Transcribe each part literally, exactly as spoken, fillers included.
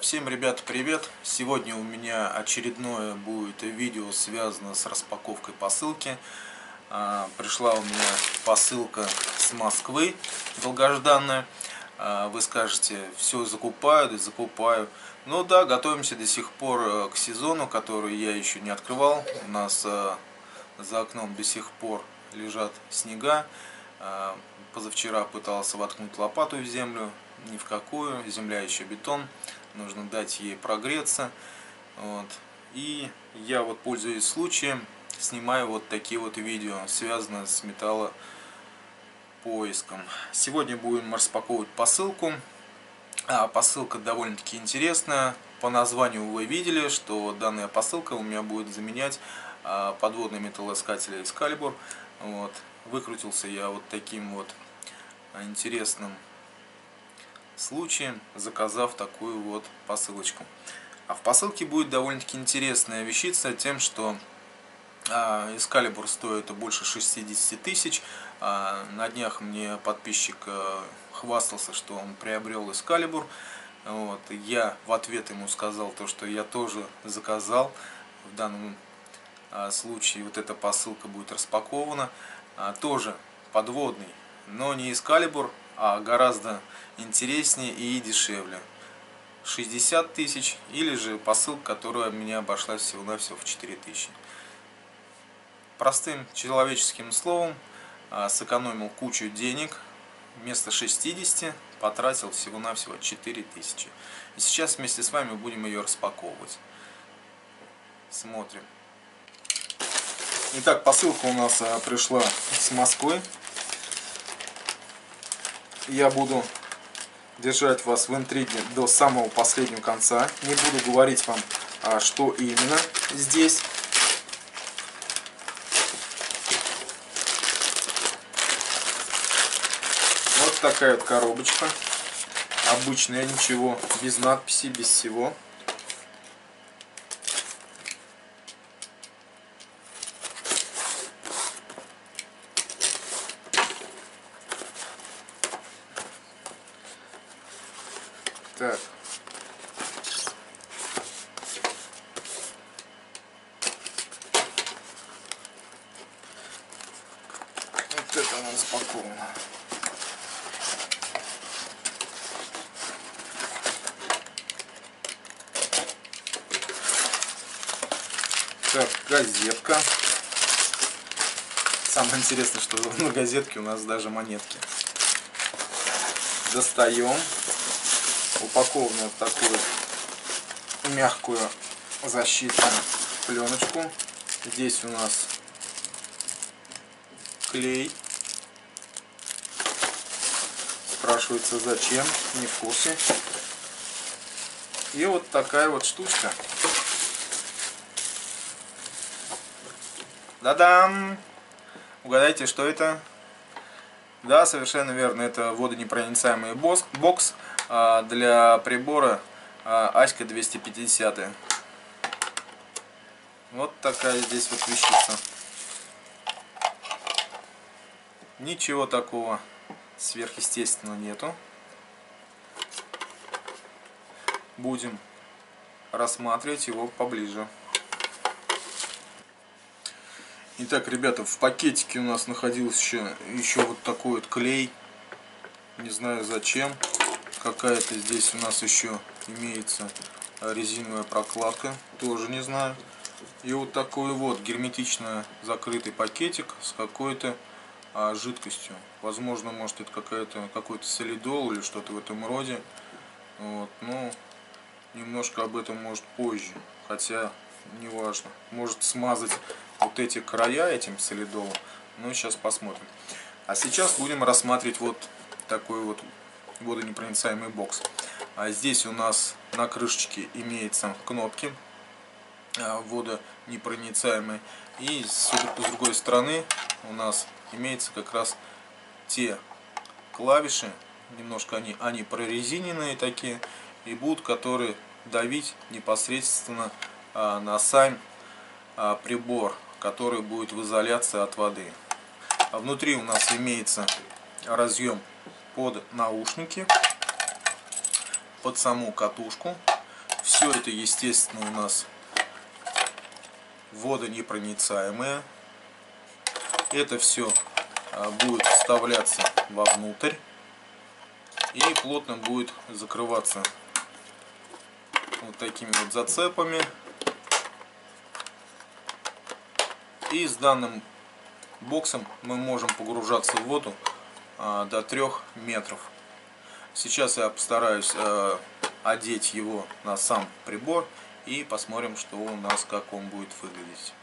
Всем, ребята, привет! Сегодня у меня очередное будет видео, связано с распаковкой посылки. Пришла у меня посылка с Москвы, долгожданная. Вы скажете, все закупаю, да закупаю. Ну да, готовимся до сих пор к сезону, который я еще не открывал. У нас за окном до сих пор лежат снега. Позавчера пытался воткнуть лопату в землю, ни в какую, земля еще бетон, нужно дать ей прогреться. Вот. И я вот, пользуясь случаем, снимаю вот такие вот видео, связанные с металлопоиском. Сегодня будем распаковывать посылку. А, посылка довольно-таки интересная. По названию вы видели, что данная посылка у меня будет заменять а, подводный металлоискатель Excalibur. Вот. Выкрутился я вот таким вот интересным случаем, заказав такую вот посылочку. А в посылке будет довольно-таки интересная вещица тем, что Excalibur стоит больше шестидесяти тысяч. На днях мне подписчик хвастался, что он приобрел Excalibur. Вот. Я в ответ ему сказал то, что я тоже заказал. В данном случае вот эта посылка будет распакована. Тоже подводный, но не Excalibur, а гораздо интереснее и дешевле. шестьдесят тысяч, или же посылка, которая меня обошлась всего-навсего в четыре тысячи. Простым человеческим словом, сэкономил кучу денег, вместо шестидесяти потратил всего-навсего четыре тысячи. И сейчас вместе с вами будем ее распаковывать. Смотрим. Итак, посылка у нас пришла с Москвы. Я буду держать вас в интриге до самого последнего конца. Не буду говорить вам, что именно здесь. Вот такая вот коробочка. Обычная, ничего, без надписи, без всего. Так. Вот это она распакована. Так, газетка. Самое интересное, что на газетке у нас даже монетки. Достаем. Упакованную в такую мягкую защитную пленочку. Здесь у нас клей. Спрашивается, зачем, не в курсе. И вот такая вот штучка. Да-дам! Угадайте, что это? Да, совершенно верно, это водонепроницаемый бокс для прибора Аська двести пятьдесят. Вот такая здесь вот вещица. Ничего такого сверхъестественного нету. Будем рассматривать его поближе. Итак, ребята, в пакетике у нас находился еще, еще вот такой вот клей. Не знаю зачем. Какая-то здесь у нас еще имеется резиновая прокладка. Тоже не знаю. И вот такой вот герметично закрытый пакетик с какой-то а, жидкостью. Возможно, может это какая-то какой-то солидол или что-то в этом роде. Вот, ну, немножко об этом может позже. Хотя, не важно. Может смазать вот эти края этим солидолом. Ну, сейчас посмотрим. А сейчас будем рассматривать вот такой вот водонепроницаемый бокс. А здесь у нас на крышечке имеются кнопки водонепроницаемые. И с другой стороны у нас имеются как раз те клавиши. Немножко они, они прорезиненные такие. И будут, которые давить непосредственно на сам прибор, который будет в изоляции от воды. А внутри у нас имеется разъем под наушники, под саму катушку. Все это, естественно, у нас водонепроницаемое. Это все будет вставляться вовнутрь и плотно будет закрываться вот такими вот зацепами. И с данным боксом мы можем погружаться в воду а, до трёх метров. Сейчас я постараюсь а, одеть его на сам прибор и посмотрим, что у нас, как он будет выглядеть.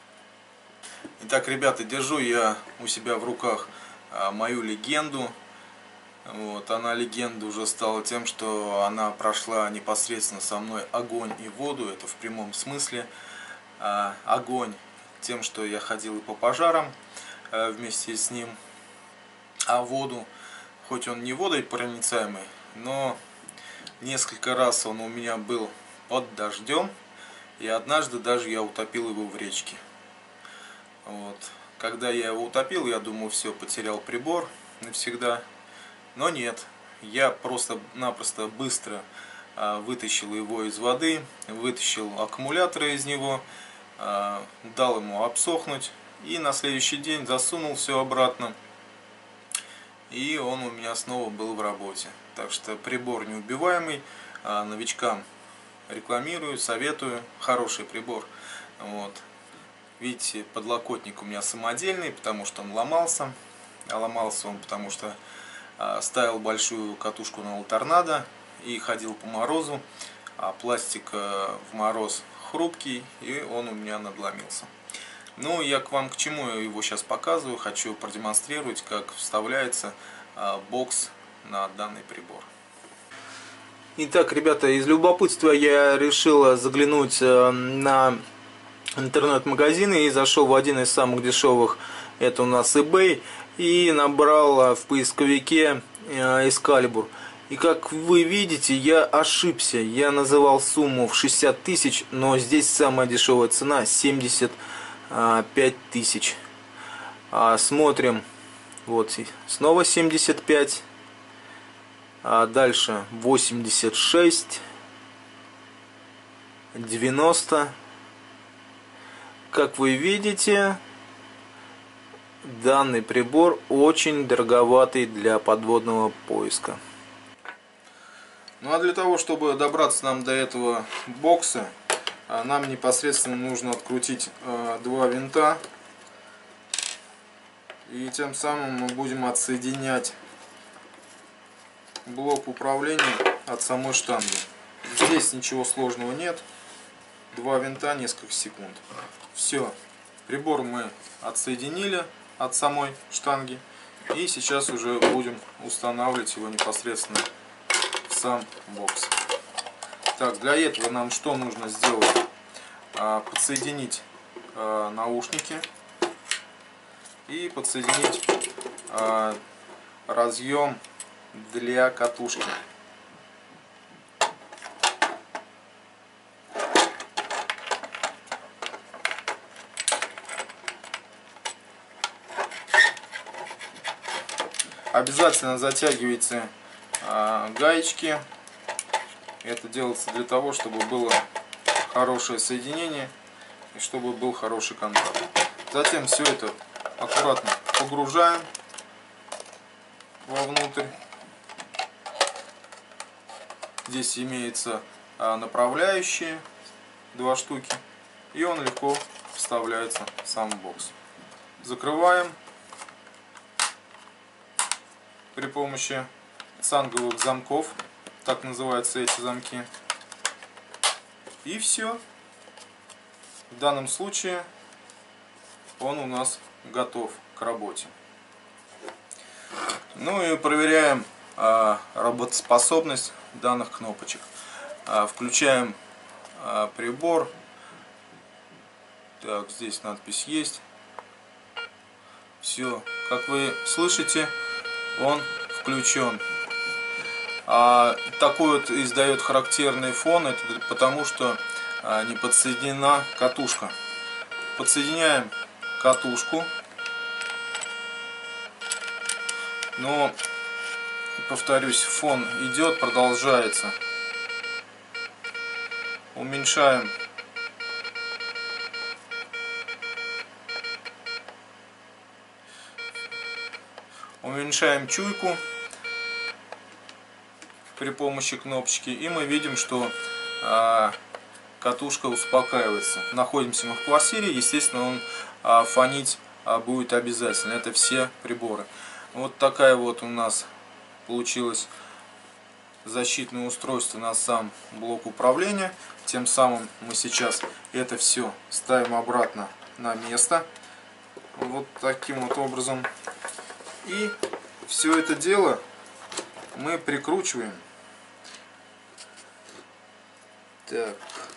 Итак, ребята, держу я у себя в руках а, мою легенду. Вот, она легенда уже стала тем, что она прошла непосредственно со мной огонь и воду. Это в прямом смысле. А, огонь тем, что я ходил и по пожарам а, вместе с ним. А воду, хоть он не водонепроницаемый, но несколько раз он у меня был под дождем. И однажды даже я утопил его в речке. Вот. Когда я его утопил, я думал, все, потерял прибор навсегда. Но нет, я просто-напросто быстро а, вытащил его из воды, вытащил аккумуляторы из него, а, дал ему обсохнуть и на следующий день засунул все обратно. И он у меня снова был в работе. Так что прибор неубиваемый, а, новичкам рекламирую, советую, хороший прибор. Вот. Видите, подлокотник у меня самодельный, потому что он ломался. А ломался он, потому что ставил большую катушку на торнадо и ходил по морозу, а пластик в мороз хрупкий, и он у меня надломился. Ну, я к вам к чему его сейчас показываю, хочу продемонстрировать, как вставляется бокс на данный прибор. Итак, ребята, из любопытства я решил заглянуть на интернет-магазины и зашел в один из самых дешевых, это у нас eBay. И набрал в поисковике Excalibur. И как вы видите, я ошибся. Я называл сумму в шестьдесят тысяч, но здесь самая дешевая цена семьдесят пять тысяч. Смотрим. Вот снова семьдесят пять. А дальше восемьдесят шесть. девяносто. Как вы видите, данный прибор очень дороговатый для подводного поиска. Ну а для того, чтобы добраться нам до этого бокса, нам непосредственно нужно открутить два винта. И тем самым мы будем отсоединять блок управления от самой штанги. Здесь ничего сложного нет. Два винта, несколько секунд. Все. Прибор мы отсоединили от самой штанги. И сейчас уже будем устанавливать его непосредственно в сам бокс. Так, для этого нам что нужно сделать? А, подсоединить а, наушники и подсоединить а, разъем для катушки. Обязательно затягивайте а, гаечки. Это делается для того, чтобы было хорошее соединение и чтобы был хороший контакт. Затем все это аккуратно погружаем вовнутрь. Здесь имеется а, направляющие, два штуки, и он легко вставляется в сам бокс. Закрываем при помощи цанговых замков, так называются эти замки. И все. В данном случае он у нас готов к работе. Ну и проверяем а, работоспособность данных кнопочек. А, включаем а, прибор. Так, здесь надпись есть. Все, как вы слышите, он включен. А, такой вот издает характерный фон, это потому что а, не подсоединена катушка. Подсоединяем катушку. Но, повторюсь, фон идет, продолжается. уменьшаем уменьшаем чуйку при помощи кнопочки, и мы видим, что а, катушка успокаивается. Находимся мы в квартире, естественно, он а, фонить а, будет обязательно. Это все приборы. Вот такая вот у нас получилось защитное устройство на сам блок управления. Тем самым мы сейчас это все ставим обратно на место. Вот таким вот образом. И все это дело мы прикручиваем. Так.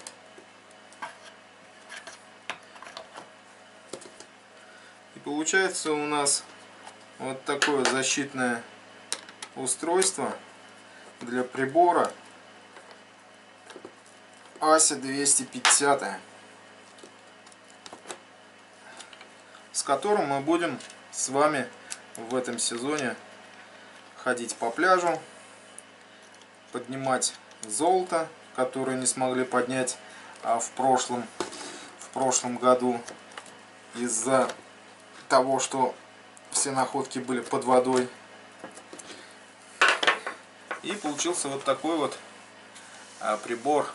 И получается у нас вот такое защитное устройство для прибора АСИ двести пятьдесят, с которым мы будем с вами в этом сезоне ходить по пляжу, поднимать золото, которое не смогли поднять а, в прошлом в прошлом году из-за того, что все находки были под водой. И получился вот такой вот а, прибор,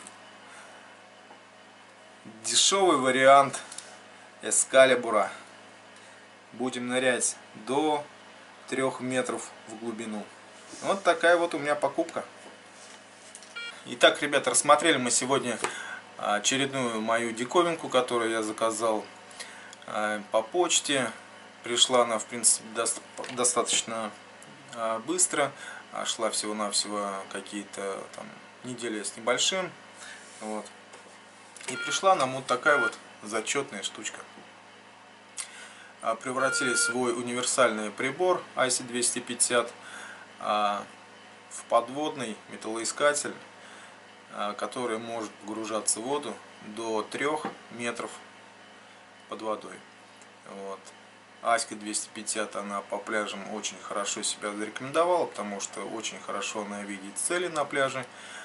дешевый вариант Экскалибура. Будем нырять до трёх метров в глубину. Вот такая вот у меня покупка. Итак, ребята, рассмотрели мы сегодня очередную мою диковинку, которую я заказал по почте. Пришла она, в принципе, достаточно быстро. Шла всего-навсего какие-то там недели с небольшим. Вот. И пришла нам вот такая вот зачетная штучка. Превратили свой универсальный прибор АСИ двести пятьдесят в подводный металлоискатель, который может погружаться в воду до трёх метров под водой. Вот. АСИ двести пятьдесят, она по пляжам очень хорошо себя зарекомендовала, потому что очень хорошо она видит цели на пляже.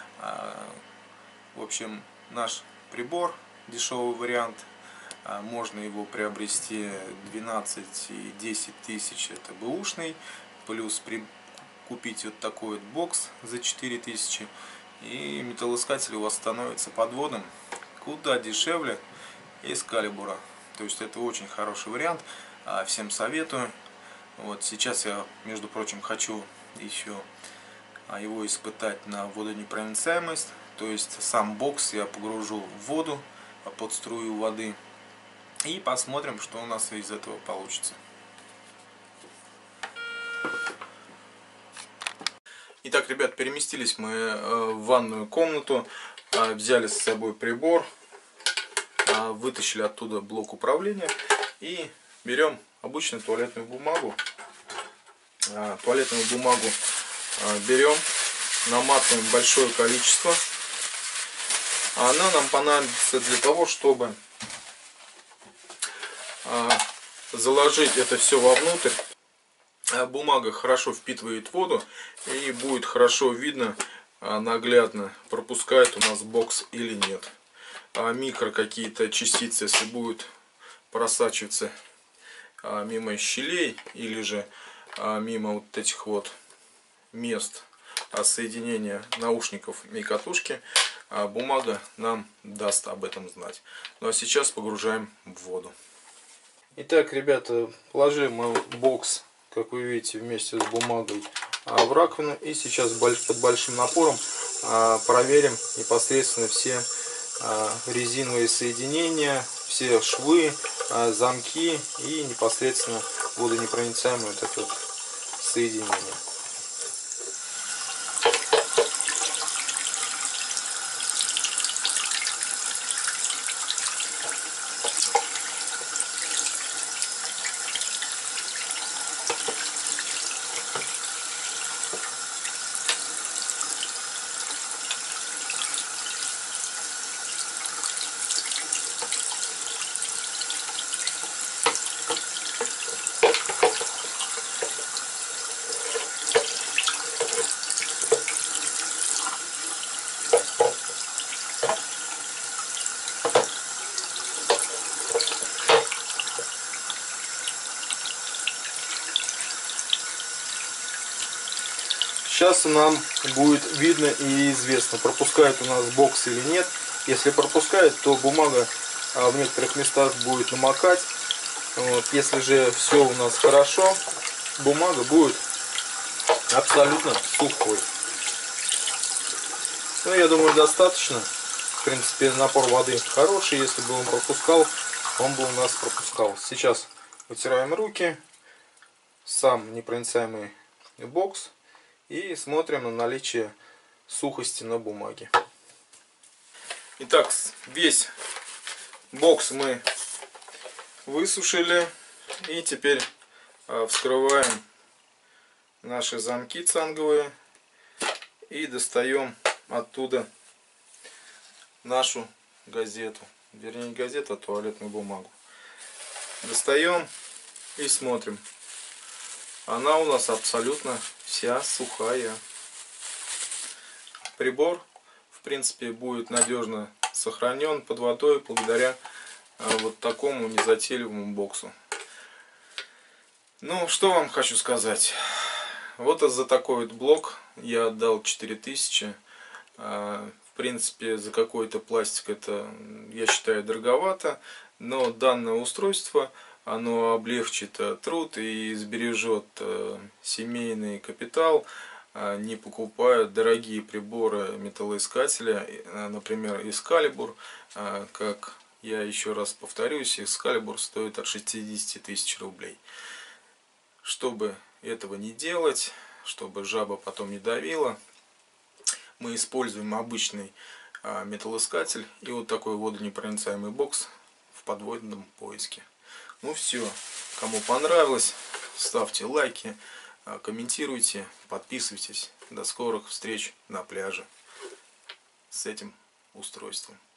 В общем, наш прибор, дешевый вариант, можно его приобрести двенадцать и десять тысяч, это бэушный, плюс при... купить вот такой вот бокс за четыре тысячи, и металлоискатель у вас становится подводным куда дешевле Экскалибура. То есть это очень хороший вариант, всем советую. Вот сейчас я, между прочим, хочу еще его испытать на водонепроницаемость, то есть сам бокс я погружу в воду под струю воды. И посмотрим, что у нас из этого получится. Итак, ребят, переместились мы в ванную комнату, взяли с собой прибор, вытащили оттуда блок управления и берем обычную туалетную бумагу. Туалетную бумагу берем, наматываем большое количество. Она нам понадобится для того, чтобы заложить это все вовнутрь. Бумага хорошо впитывает воду, и будет хорошо видно, наглядно, пропускает у нас бокс или нет. Микро какие-то частицы, если будут просачиваться мимо щелей или же мимо вот этих вот мест соединения наушников и катушки, бумага нам даст об этом знать. Ну а сейчас погружаем в воду. Итак, ребята, положим мы бокс, как вы видите, вместе с бумагой в раковину. И сейчас под большим напором проверим непосредственно все резиновые соединения, все швы, замки и непосредственно водонепроницаемое вот это вот соединение. сейчас нам будет видно и известно, пропускает у нас бокс или нет. Если пропускает, то бумага в некоторых местах будет намокать. Вот. Если же все у нас хорошо, бумага будет абсолютно сухой. Ну, я думаю, достаточно. В принципе, напор воды хороший. Если бы он пропускал, он бы у нас пропускал. Сейчас вытираем руки. Сам непроницаемый бокс. И смотрим на наличие сухости на бумаге. Итак, весь бокс мы высушили. И теперь вскрываем наши замки цанговые. И достаем оттуда нашу газету. Вернее, не газету, а туалетную бумагу. Достаем и смотрим. Она у нас абсолютно вся сухая. Прибор, в принципе, будет надежно сохранен под водой благодаря вот такому незатейливому боксу. Ну, что вам хочу сказать. Вот за такой вот блок я отдал четыре тысячи. В принципе, за какой-то пластик это, я считаю, дороговато. Но данное устройство, оно облегчит труд и сбережет семейный капитал, не покупая дорогие приборы металлоискателя, например, Excalibur. Как я еще раз повторюсь, Excalibur стоит от шестидесяти тысяч рублей. Чтобы этого не делать, чтобы жаба потом не давила, мы используем обычный металлоискатель и вот такой водонепроницаемый бокс в подводном поиске. Ну все, кому понравилось, ставьте лайки, комментируйте, подписывайтесь. До скорых встреч на пляже с этим устройством.